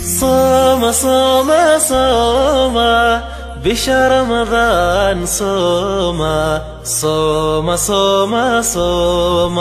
صوم صوم صوم بشهر رمضان صوم صوم صوم صوم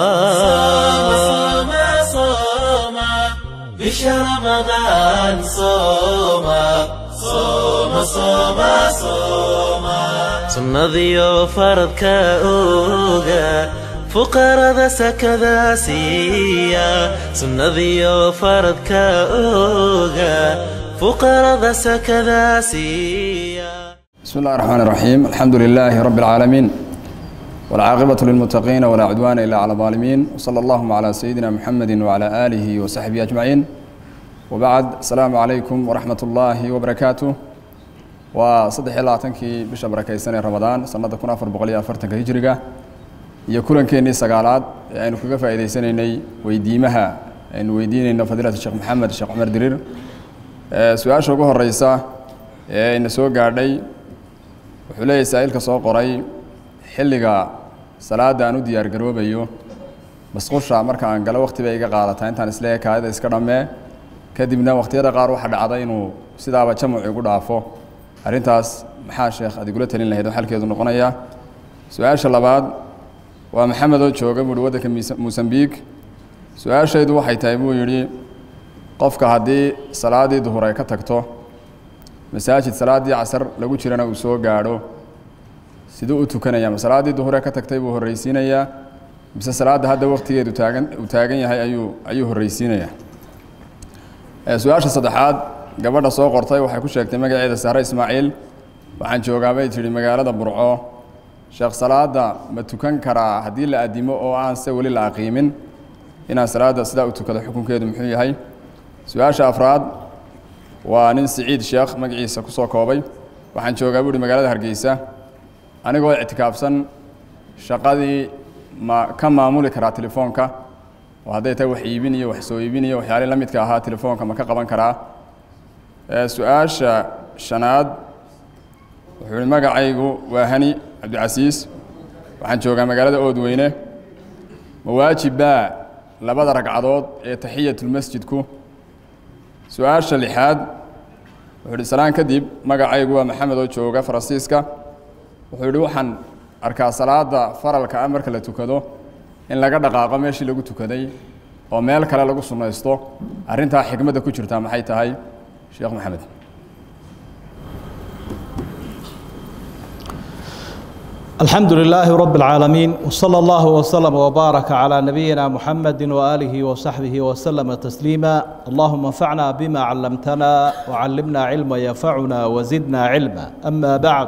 صوم صوم بشهر رمضان صوم صوم صوم صوم سنذيو فرض كأوغا فقراء سكذا سيا سنذيو فرض كأوغا فقراء سكذا سيا. بسم الله الرحمن الرحيم. الحمد لله رب العالمين والعاقبة للمتقين ولا عدوان إلا على الظالمين وصلى الله على سيدنا محمد وعلى آله وصحبه أجمعين وبعد. السلام عليكم ورحمة الله وبركاته. وصدح الله تنكي بشبرة كيسان رمضان سنة كنا فربقلية فرتك هجرقة يكون كيني سقالات يعني كيف إذا سنيني ويديمها إن ويدين فضيلة الشيخ محمد الشيخ عمر درير سؤال شوقه الرئيسة إن سوق قاعدي وحلي سائل كسوق قري حلقة صلاة دانو ديار قروب أيوه بس خوش مركا عن قال وقت بيجي قالتها أنت نسليك هذا إسكرمه كدبنا وقت يدا قارو حد عضينه سيدا بتشمع يقول عفو أرنتاس محا شيخ أدي قلت لنا هذا حل كذا نقنية سؤال شلباد ومحمد شوقه مدودك موسمبيق سؤال شيء دو حيتايبو يري قفك هذه صلاة ظهر كتكتو مساجد صلاة عصر لو جرنا وسوق قارو سيدو تكنيا صلاة ظهر كتكتيبه الرئيسينية بس صلاة هذا وقت يدو تاجن هي أيوه الرئيسينية. سؤال صدحات قبل سوق قرطي وحكوا شيء مجال سهرة إسماعيل وعن شوقه بيجري مجال برعو شيخ صلاة ما تكن كرا هدي الأديمة أو عن سوي للعقيمين هنا صلاة سدا تكذا حكم كده محيي هاي. سؤال أفراد وننس سعيد الشيخ مجلس كوسو كوبي وحن شوقه بيجري مجال هرجيسة أنا قول اعتكاف سن شقادي ما كم معمول كرا تليفونك وهذا يتوحي يبيني وحسوي يبيني وحيالي لم يتكاها تليفونك ما كقبان كرا. سؤال شناد وحول مقعيقو وهني عبد العزيز وحن شوقه مقالة أودوينه مواجبا لبدا رقعدود تحية المسجد كو. سؤال شليحاد وحول السلام كدب مقعيقو محمد وشوقه فرانسيسكا وحول وحن أركا صلاة فرالك أمرك لتوكدو إن لقد دقاقا ماشي لغو توكدي ومالك لغو سنويستو أرنتها حكمة كوشرتا محيطة هاي شيخ محمد. الحمد لله رب العالمين وصلى الله وسلم وبارك على نبينا محمد وآله وصحبه وسلم تسليما. اللهم انفعنا بما علمتنا وعلمنا علما ينفعنا وزدنا علما. أما بعد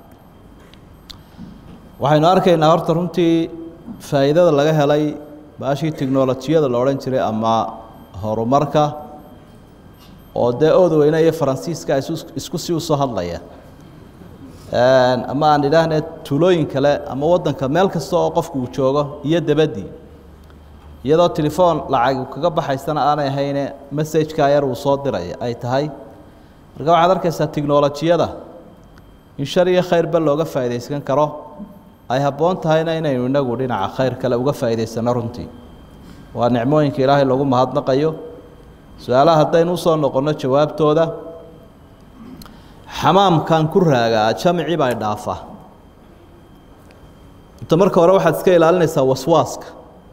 waxaynu arkaynaa horta runtii faa'iidada laga helay baashii tiknoolajiyada la oran jiray ama horumarka oo Oodweyne iyo Faransiiska isku sii soo hadlaya ama aan idhaahnay tuulooyin kale ama wadanka meel kasta oo qofku uu joogo iyo dabadii iyadoo telefoon lacag kaga baxaysana aanay ahayn message-ka yar uu soo diray ay tahay marka waxaad arkaysaa tiknoolajiyada in shar iyo khayr ba looga faa'iideysan karo ay haboon tahayna inaynu inagu dhinaca khayr kale uga faa'iideysano runtii waa nicmooyinka Ilaahay lagu mahadnaqayo. su'aalaha haddaynu soo noqono jawaabtooda xamaamkan ku raagaa jamci baa dhaafa inta marka hore waxaad iska ilaalinaysaa waswaaska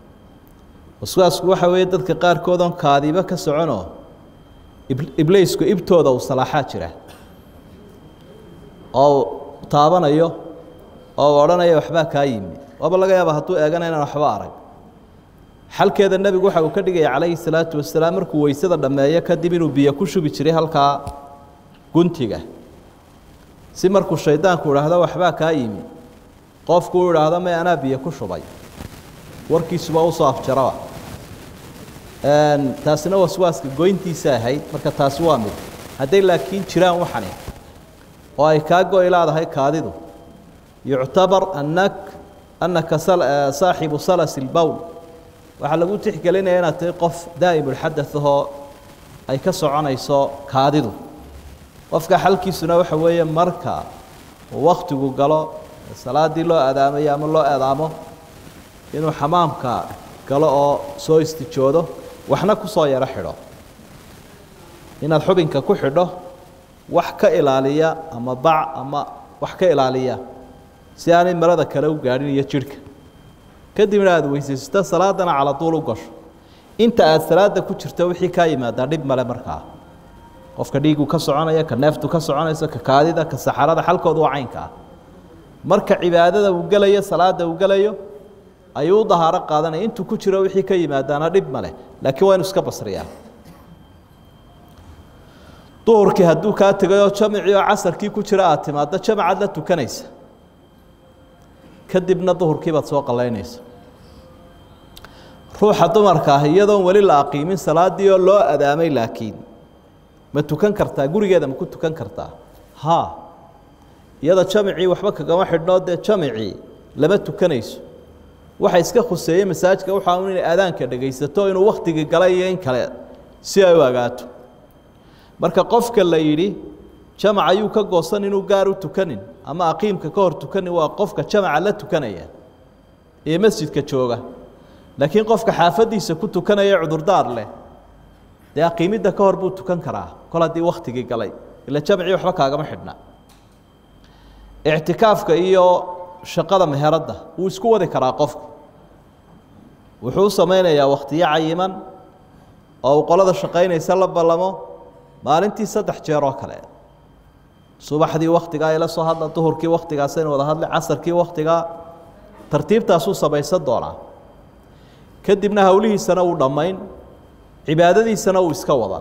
waxa weeye dadka qaarkood oo kaadiba ka socono ibliisku ibtooda uu salaaxa jira oo taabanayo oo oranayo waxba ka yimi waba laga yaabaa hadduu eeganayna waxba arag xalkeeda nabigu waxa uu ka dhigay calayhi salaatu wasalaam markuu weysada dhameeyo kadib inuu biyo ku shubi jiray halka guntiga si markuu shaydaanku yiraahdo waxba ka yimi qofku uu yiraahdo ma ana biyo ku shubay warkiisu waa soo afjaraba taasina waswaaska goyntiisa ahayd marka taas waa mid haday laakiin jiraan waxani oo ay ka go'ilaadahay kaadidu يعتبر أنك صاحب سلس البول وحلقوا تحكي هنا تقف دائم الحدث هو أي كسر يسا كاديدو وفق حلقي سنة وحوية مركا ووقته قالوا الصلاة دي لو أدامه يعمل له أدامه إنه حمامك قالوا سو استجوده وحنا كصاير حرا inaad xubinka ku xidho wax ka ilaaliya ama bac ama wax ka ilaaliya si aanay marada kale u gaadhin iyo jidhka kadibna aad weysaysato salaadana cala duul u gasho inta aad salaada ku jirto wixii ka yimaada dhib male markaa qofka dhiigu ka soconaya ka neeftu ka soconaysa ka kaadida ka saxarada xalkoodu waa caynka ah marka cibaadada uu galayo salaada uu galayo ayuu dahaaro qaadanaya intuu ku jiro wixii ka yimaadaana dhib male laakiin waa inuu iska basriyaa duhurkii hadduu kaa tegayoo jamicii oo casarkii ku jira aad timaaddo jamacaad la tukanaysa kadibna duhurkii baad soo qalaynaysa ruuxa dumarka ah iyadoon weli la aqiimin salaadii oo loo adaamay laakiin ma tukan kartaa gurigeeda ma ku tukan kartaa haa iyada jamicii waxba kagama xidhnoo dee jamicii lama tukanayso waxa iska khuseeyey masaajidka waxaa un inay aadaanka dhegaysato inuu wakhtigii galay iyo in kale si ay u agaato marka qofka la yidhi jamac ayuu ka goosan inuu gaar u tukanin ama aqiimka ka hor tukanin waa qofka jamaca la tukanaya ee masjidka jooga laakiin qofka xaafadiisa ku tukanaya cudurdaar leh dee aqiimidda ka hor buu tukan karaa kol haddii wakhtigii galay ila jamcii waxba kaagama xidhna ictikaafka iyo shaqada meheradda wuu isku wadi karaa qofku wuxuu samaynayaa wakhtiyo cayiman oo uu qolada shaqaynaysa la ballamo maalintii 3 jeer oo kale subaxdii wakhtigaa ila soo hadla duhurkii wakhtigaasaynu wada hadlay casarkii wakhtigaa tartiibtaasuu samaysan doonaa kadibna hawlihiisana uu dhammayn cibaadadiisana uu iska wada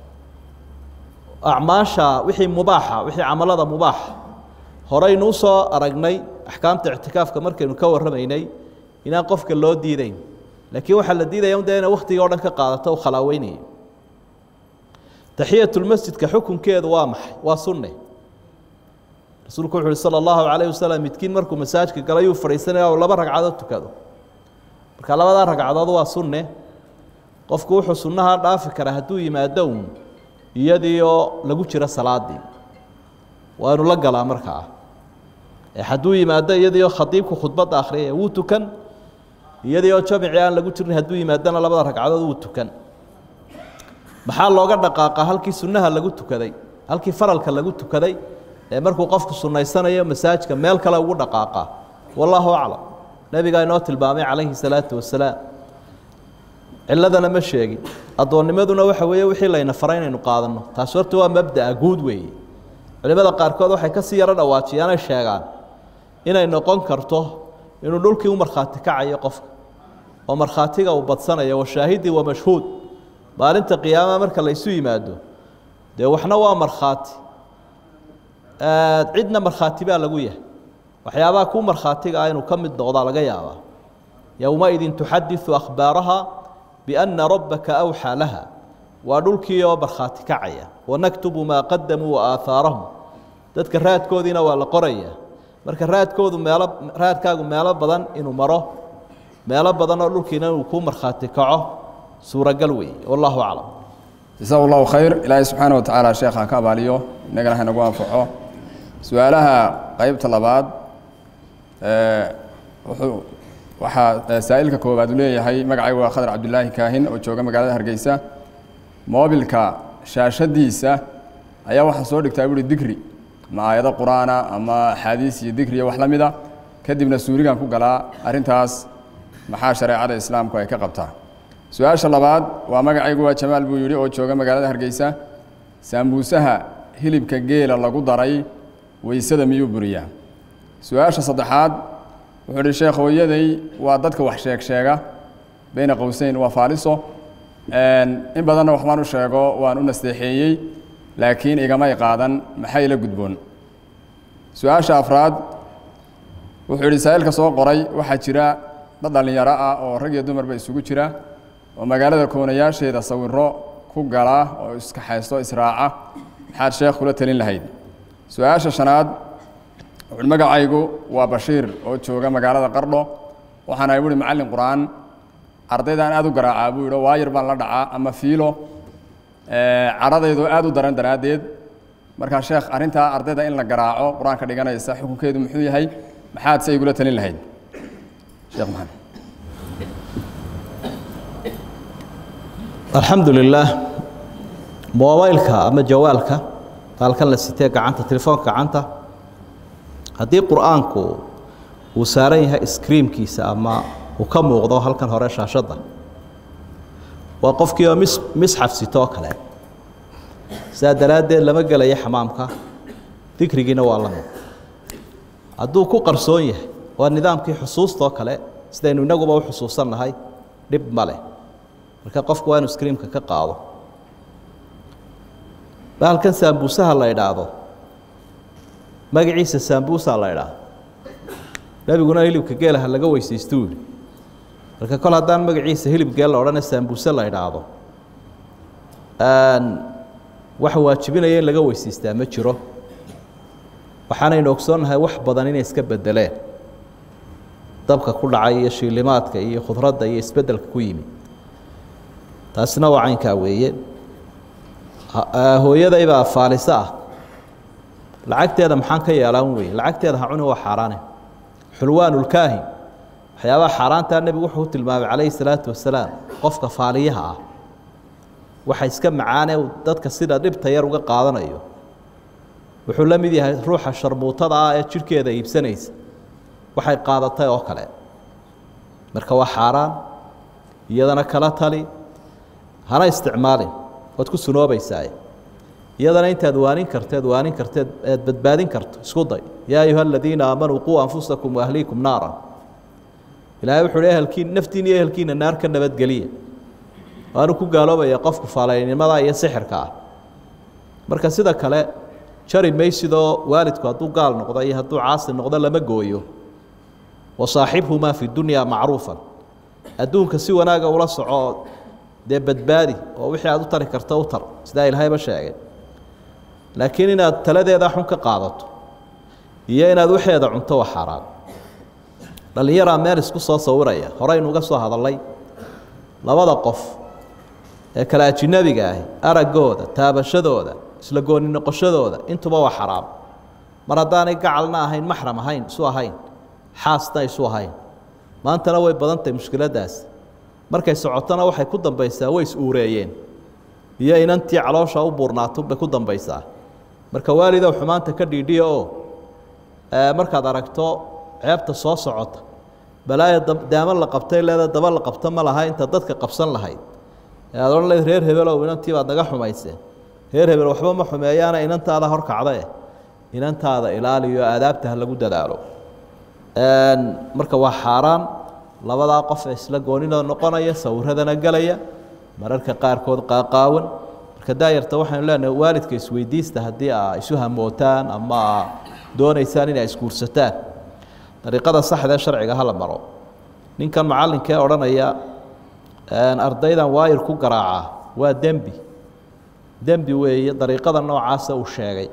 acmaasha wixii mubaaxa wixii camalada mubaaxa horeynu soo aragnay axkaamta ictikaafka markaynu ka warramaynay inaan qofka loo diidayn laakiin waxaa la diidaya in inay wakhtiga oo dhan ka qaadato u khalaaweynaya taxiyatulmasjidka xukunkeedu waa maxay waa sunne rasuulku wuxuu uhi sala allahu calayhi wasalam midkiin markuu masaajidka galayuu fadhiisanaya oo 2 ragcadood tukado marka 2 ragcadood waa sunne qofku wuxuu sunnaha dhaafi karaa hadduu yimaado uun iyadii oo lagu jiro salaadii waa inuu la galaa markaa hadduu yimaado iyadii oo khadiibku khudbadda akhriyaya wuu tukan iyadii oo jamicii aan lagu jirin hadduu yimaadana 2 ragcadood wuu tukan maxaa looga dhaqaaqa halkii sunnaha lagu tukaday halkii faralka lagu tukaday ee markuu qofku sunaysanayo masaajidka meel kale ugu dhaqaaqa wallahu a'lam nabiga inoo tilmaamay calayhi salaatu wasalaam ciladana ma sheegin adoonnimaduna waxa weeye wixii layna faray inaynu qaadano taas horta waa mabda'a guud weeye culimada qaarkood waxay ka sii yara dhawaajiyaan ay sheegaan inay noqon karto inuu dhulkii u markhaati kacayo qofka oo markhaatiga uu badsanayo wa shaahidi wa mashhuud maalinta qiyaamaha marka la isu yimaado dee waxna waa markhaati cidna markhaati baa lagu yahay waxyaabaha ku markhaatiga ah inuu ka mid noqdaa laga yaabaa yowmaidin tuxadiثu akhbaaraha biأna rabbaka awxaa laha waa dhulkii oo markhaati kacaya wanaktubu maa qadamuu waaahaarahum dadka raadkoodiina waa la qoraya marka raadkaagu meelo badan inuu maro meelo badan oo dhulkiina inuu ku markhaati kaco suuragal weeye wallahu aclam jasaa allahu khayr ilaahay subxaana wa tacaala sheekha ka abaaliyo innagana haynagu anfaco su-aalaha qaybta labaad waxaa saa'ilka koowaad uu leeyahay magacaygu waa khadar cabdulaahi kaahin oo jooga magaalada hargeysa moobilka shaashadiisa ayaa waxaa soo dhigtaa buuhi dikri ama aayado qur-aana ama axaadiis iyo dikri iyo wax la mida kadibna suurigan ku galaa arrintaas maxaa shareecada islaamku ay ka qabtaa su-aasha labaad waa magacaygu waa jamaal buu yidhi oo jooga magaalada hargeysa saambuusaha hilibka geela lagu daray weysada miyuu buriyaa su-aasha saddexaad wuxuu ihi sheekh hooyaday waa dadka wax sheega bayna qowseyn waa faaliso in badanna waxbaan u sheego waan u nasteexeeyey laakiin igamay qaadan maxay la gudboon su-aasha afraad wuxuu ihi saa'ilka soo qoray waxaa jira dad dhallinyaro ah oo rag iyo dumarba isugu jira oo magaalada koonayaasheeda sawiro ku gala oo iska haysto israaca maxaad sheekh kula talin lahayd su-aasha shanaad wuxuu magacaygu waa Bashiir oo jooga magaalada Qardho waxaan ay wuri macallin quraan ardaydan aad u garaacaa buu yidhi waayir baan la dhacaa ama fiilo caradaydu aad u daran daraadeed marka sheekh arrintaa ardayda in la garaaco quraanka dhiganaysa xukunkeedu muxuu yahay maxaad say igula talin lahayd sheekh maxamed الحمد لله موبايلك أما جوالك قال كلا ستة كعنتا تلفونك كعنتا هذه قرآنك وساريها إسكريم كيس أما وكم وغضوا هل كان هراش عشدة وقفك يوم مسحف ستوك له سادلاد لما قال يا حمامك ذكر جينا والله عدو كو قرصويه والنظام كي حصوص توك له سدينو نجوا بحصوصنا هاي دب ماله marka qofku waa inuu screen-ka ka qaado bahalkan sambuusaha la yiraahdo magaciisa sambuusa la yiraahdo nabiguna hilibka geelaha laga weysaysto marka kol hadaan magaciisa hilib geel la oranay sambuusa la yiraahdo waxa waajibinaya in laga weysaystaa ma jiro waxaana inoo ogsoonahay wax badan inay iska bedeleen dabka ku dhacay iyo shiilimaadka iyo khudradda iyo isbedelka ku yimid taasna waa caynkaa weeye hooyaday baa faalisa ah lacagteeda maxaan ka yeelan weeye lacagteeda ha cuni waa xaaraane xulwaanul kaahin waxyaabaha xaaraanta nabigu wuxuu tilmaamay calayhi salaatu wasalaam qofka faaliyaha ah waxa iska macaanee dadka sida dhibta yar uga qaadanayo wuxuu la mid yahay ruuxa sharbuutada ah ee jirkeeda iibsanaysa waxay qaadatay oo kale marka waa xaaraan iyadana kala tali hana isticmaalin wad ku sunoobaysaa iyadana intaad waanin karteed aad badbaadin karto isku day yaa ayuha aladiina aamanuu quu anfusakum wa ahliikum naara ilaahay wuxuu leeyahay halkiin naftiin iyo halkiina naar ka nabadgeliya waanu ku gaaloobaya qofku faalaynimada iyo sixirka ah marka sida kale jari maysidoo waalidku hadduu gaal noqdo iyo hadduu caasi noqdo lama gooyo wasaaxibhumaa fi dunyaa macruufan adduunka si wanaaga ula soco dee badbaadi oo wixii aad u tari karto u tar sidaa ilaahayba sheegay laakiin inaad taladeeda xun ka qaadato iyo inaad waxeeda cunto waa xaaraan dhalinyaraa meel isku soo sawiraya horeynu uga soo hadalay labada qof ee kala ajnabiga ah araggooda taabashadooda isla gooni noqoshadooda intuba waa xaraam mar haddaanay gacalna ahayn maxram ahayn isu ahayn xaasna isu ahayn maantana way badan tahay mushkiladaas markay socotana waxay ku dambaysaa way is uureeyeen iyo inantii caloosha u buurnaato bay ku dambaysaa marka waalidow xumaanta ka dhiidhiya oo markaad aragto ceebta soo socota balaaya daama la qabtay leeda daba la qabta ma laha inta dadka qabsan lahayd aad oran leed reer hebelow inantii baad naga xumayseen reer hebel waxba ma xumeeyaana inantaada hor kacda inantaada ilaaliyo aadaabta lagu dadaalo marka waa xaaraan labadaa qof isla goonina noqonaya sawirradana galaya mararka qaarkood qaaqaawan marka daayarta waxaanu leenahay waalidka isweydiista haddii aa isu hamootaan ama doonaysaan inay isguursataan dariiqada saxda ee sharciga hala maro ninkan macallinka ee odhanaya ardaydan waayir ku garaaca waa dembi weeye dariiqada noocaasa uu sheegay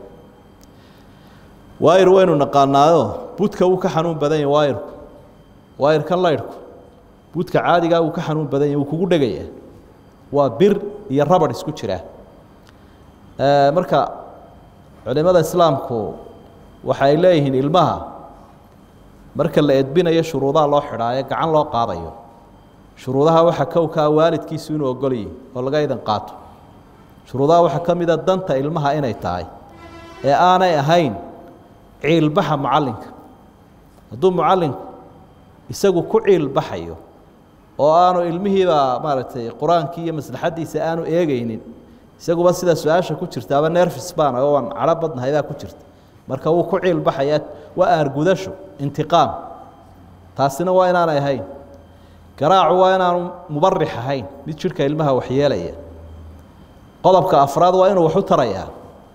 waayir waynu naqaanaayo budka wuu ka xanuun badan yahay waayirkan laydhku budka caadigaa uu ka xanuun badan yahay wuu kugu dhegaya waa bir iyo rabar isku jira marka culimada islaamku waxay leeyihiin ilmaha marka la edbinayo shuruudaha loo xidhaayo gacan loo qaadayo shuruudaha waxa kowkaa waalidkiisu inuu ogol yahay oo laga idan qaato shuruudaha waxaa ka mid a danta ilmaha inay tahay ee aanay ahayn ciilbaxa macallinka hadduu macallinku isagu ku ciilbaxayo oo aanu ilmihiiba maaragtay qur-aankii iyo maslaxaddiisa aanu eegaynin isaguba sida su-aasha ku jirtaaba nerfis baan oo aan cadho badnahay baa ku jirta marka wuu ku ciilbaxayaa waa aargudasho intiqaam taasina waa inaanay ahayn garaacu waa inaanu mubarix ahayn mid jidhka ilmaha waxyeelaya qodobka afraad waa inuu wax u tarayaa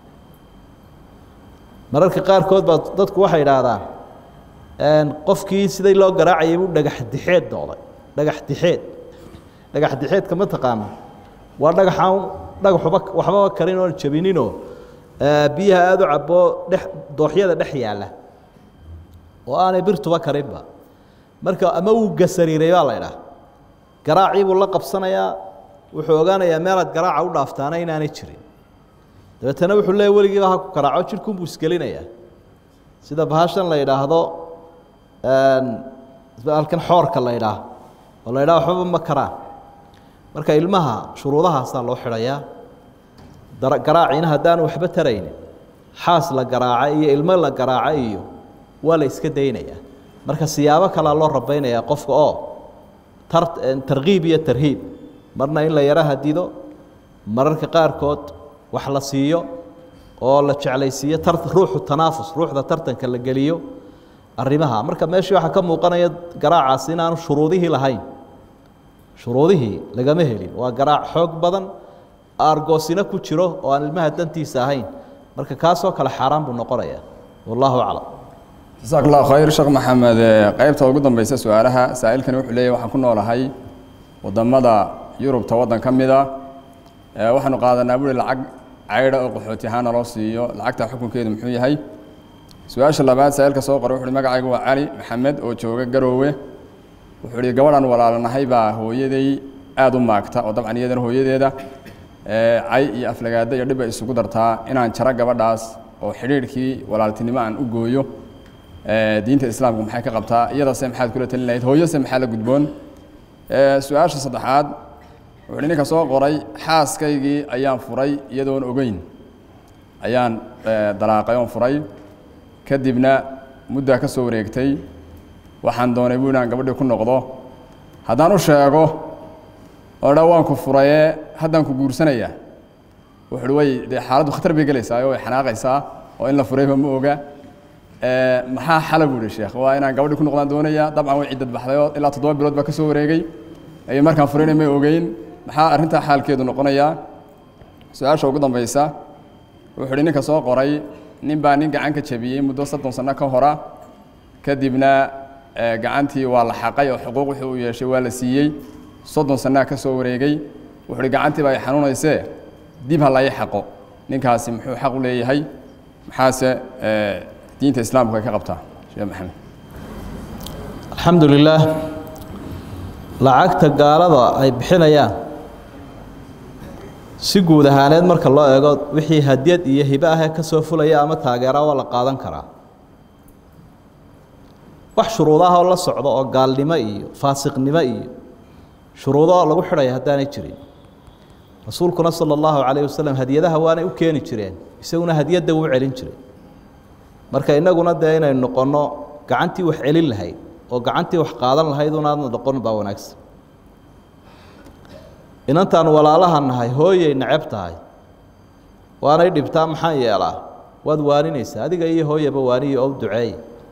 mararka qaarkood baa dadku waxay idhaahdaan qofkii siday loo garaacayay buu dhagaxdixeed noqday dhagaxdixeedka ma taqaano waa dhagaxaan dhagaxuba waxbaba karin oon jabininoo biyaha aada u caboo dooxyada dhex yaalla oo aanay birtuba karinba marka ama wuu gasariiray baa la idhaah garaacii buu la qabsanayaa wuxuu ogaanayaa meelaad garaaca u dhaaftaana inaanay jirin dabeetana wuxuu leeyahy weligiiba ha ku garaaco jidhkunbuu isgelinayaa sida bahashan la yidhaahdo halkan xoorka la yidhaah oo la yidhaha waxbaba ma karaan marka ilmaha shuruudahaasaa loo xidhayaa garaacina haddaan waxba taraynin xaas la garaacay iyo ilmo la garaacay iyo waa la iska daynayaa marka siyaabo kale loo rabaynayaa qofka oo tarqiib iyo tarhiib marna in la yara hadido mararka qaarkood wax la siiyo oo la jeclaysiiyo ruuxu tanaafus ruuxda tartanka la geliyo arrimaha marka meeshii waxa ka muuqanaya garaacaas inaanu shuruudihii lahayn shuruudihii lagama helin waa garaac xoog badan argoosina ku jiro oo aan ilmaha dantiisa ahayn marka kaasoo kale xaaraan buu noqonayaa wallahu aclam jazaak allahu khayr sheekh maxamed qaybta ugu dambaysa su-aalaha saa'ilkani wuxuu leeyahay waxaan ku noolahay wadamada yurubta waddan ka mid ah waxaanu qaadanaa buuri lacag caydha oo qaxooti ahaana loo siiyo lacagta xukunkeedu muxuu yahay su-aasha labaad saa'ilka soo qoray wuxuu magacaygu waa cali maxamed oo jooga garoowe wuxuu ihi gabadhan walaalanahay baa hooyaday aada u maagta oo dabcan iyadana hooyadeeda cay iyo aflagaada iyo dhib ay isugu dartaa inaan jaro gabadhaas oo xidhiidhkii walaaltinimo aan u gooyo diinta islaamku maxay ka qabtaa iyadase maxaad kula talin lahayd hooyose maxaa la gudboon su-aasha saddexaad wuxuu ninka soo qoray xaaskaygii ayaan furay iyadoon ogeyn ayaan dalaaqay oon furay kadibna muddaa ka soo wareegtay waxaan doonay buu inaan gabadhii ku noqdo haddaan u sheego oo dha waan ku furaye haddaan ku guursanayaa wuxuu way dee xaaladdu khatar bay gelaysaa oo way xanaaqaysaa oo in la furayba ma oga maxaa xala buu ihi sheekh waa inaan gabadhii ku noqdaan doonayaa dabcan way ciddad baxday oo ilaa 7 bilood baa ka soo wareegay ay markaan furayna may ogeyn maxaa arrintaa xaalkeedu noqonayaa su-aasha ugu dambaysa wuxuu ihi ninka soo qoray nin baa nin gacan ka jabiyey muddo 30 sano ka hora kadibna gacantii waa la xaqay oo xuquuq wuxuu u yeeshay waa la siiyey 30 sano ka soo wareegay wuxuu ihi gacantii baa ay xanuunaysee dib ha la ii xaqo ninkaasi muxuu xaq u leeyahay maxaase diinta islaamku ay ka qabtaa sheekh maxamed الحمد لله lacagta gaalada ay bixinayaan si guud ahaaneed marka loo eego wixii hadiyad iyo hiba ah ka soo fulaya ama taageero waa la qaadan karaa wax shuruudaha oo la socdo oo gaalnimo iyo faasiqnimo iyo shuruudo lagu xidhay haddaanay jirin rasuulkuna sallallahu alayhi wasallam hadiyadaha waana u keeni jireen isaguna hadiyada uu celin jiray marka inaguna de inay noqono gacantii wax celin lahayd oo gacantii wax qaadan lahayd una noqon baa wanaagsan inantaan walaalaha nahay hooyay nacab tahay waanay dhibtaa maxaan yeelaa waad waaninaysaa adiga iyo hooyaba waaniyo oo duceey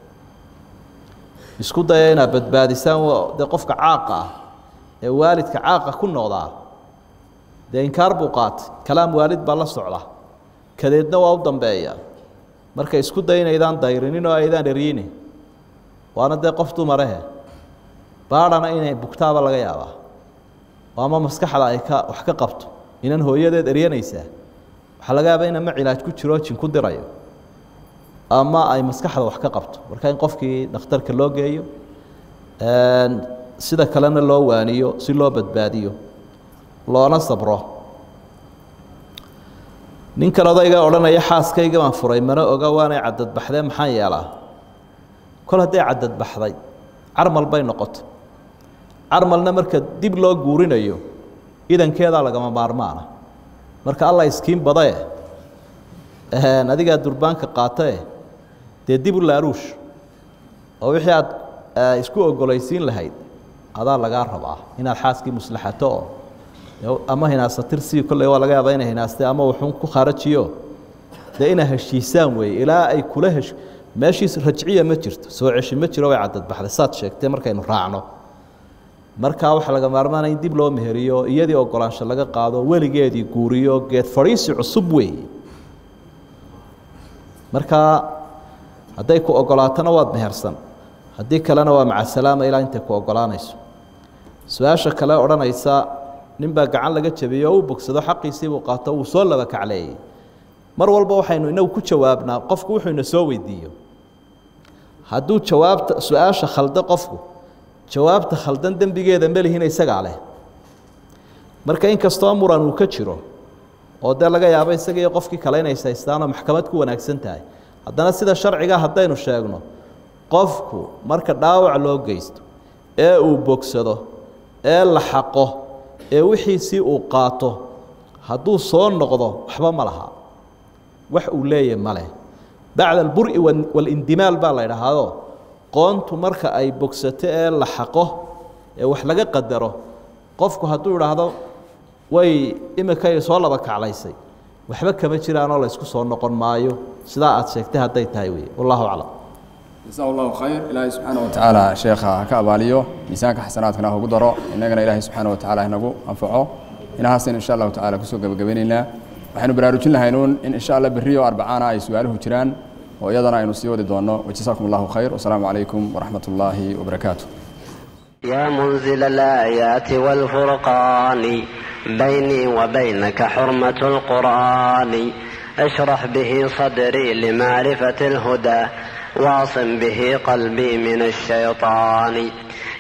isku daya inaad badbaadisaan de qofka caaqa ah ee waalidka caaqa ku noqdaa dee inkaar buu qaatay kalaam waalid baa la socda kadeedna waa u dambeeya marka isku daya inaydaan dayrinin oo aydaan eriyinin waana dee qof dumarahe baadhana inay bugtaaba laga yaabaa ama maskaxda ay wax ka qabto inan hooyadeed eryanaysaa waxaa laga yaabaa in ama cilaaj ku jiro jin ku dirayo ama ay maskaxda wax ka qabto marka in qofkii dhakhtarka loo geeyo sida kalena loo waaniyo si loo badbaadiyo loona sabro ninkan odayga odhanaya xaaskayga baan furay mana oga waanay cadad baxdee maxaan yeelaa kol hadday cadad baxday carmal bay noqotay carmalna marka dib loo guurinayo idankeedaa lagama maarmaana marka alla iskiin badae adigaa durbaanka qaatae dee dib u laaruush oo wixii aad isku ogolaysiin lahayd adaa lagaa rabaa inaad xaaskii muslaxato oo ama hinaasatir sii kolley waa laga yaabaa inay hinaastay ama wuxuun ku kharajiyo dee inaa heshiisaan weeye ilaa ay kula meeshiis rajciya ma jirto soo ceshi ma jiro way cadad baxday saad sheegtay markaynu raacno markaa waxaa laga maarmaanaya in dib loo meheriyo iyadii ogolaansho laga qaado weligeedii guuriyo geed fadhiisi cusub weeye markaa hadday ku ogolaatana waad mehersan haddii kalena waa maca salaama ilaa intay ku ogolaanayso su-aasha kale odhanaysa nin baa gacan laga jabiyey oo u bogsado xaqiisii buu qaato wuu soo laba kacleeyey mar walba waxaynu inagu ku jawaabnaa qofku wuxuu ina soo weydiiyo hadduu jawaabta su-aasha khaldo qofku jawaabta khaldan dembigeeda melihiina isagaa leh marka inkastoo muran uu ka jiro oo dee laga yaabo isaga iyo qofkii kale inay saystaanoo maxkamad ku wanaagsan tahay haddana sida sharciga haddaynu sheegno qofku marka dhaawac loo geysto ee uu bogsado ee la xaqo ee wixiisii uu qaato hadduu soo noqdo waxba ma laha wax uu leeyahay ma leh bacda albur'i walindimaal baa la yidhaahdo qoontu marka ay bogsato ee la xaqo ee wax laga qadaro qofku hadduu idhaahdo way imikay soo laba kaclaysay waxba kama jiraanoo la isku soo noqon maayo sidaa aad sheegtay hadday tahay wey wallahu aclam جزاه الله خير إلهي سبحانه وتعالى شيخ كأباليو ميزانك حسناتنا هو قدره إننا إلهي سبحانه وتعالى هنقو أنفعه إن حسن إن شاء الله تعالى كسوق بقبيننا وحين براروجين لهينون إن شاء الله بالريو أربعانا يسواله جيران ويضنا ينسيو دونه وجزاكم الله خير والسلام عليكم ورحمة الله وبركاته يا منزل الآيات والفرقان بيني وبينك حرمة القرآن اشرح به صدري لمعرفة الهدى واعصم به قلبي من الشيطان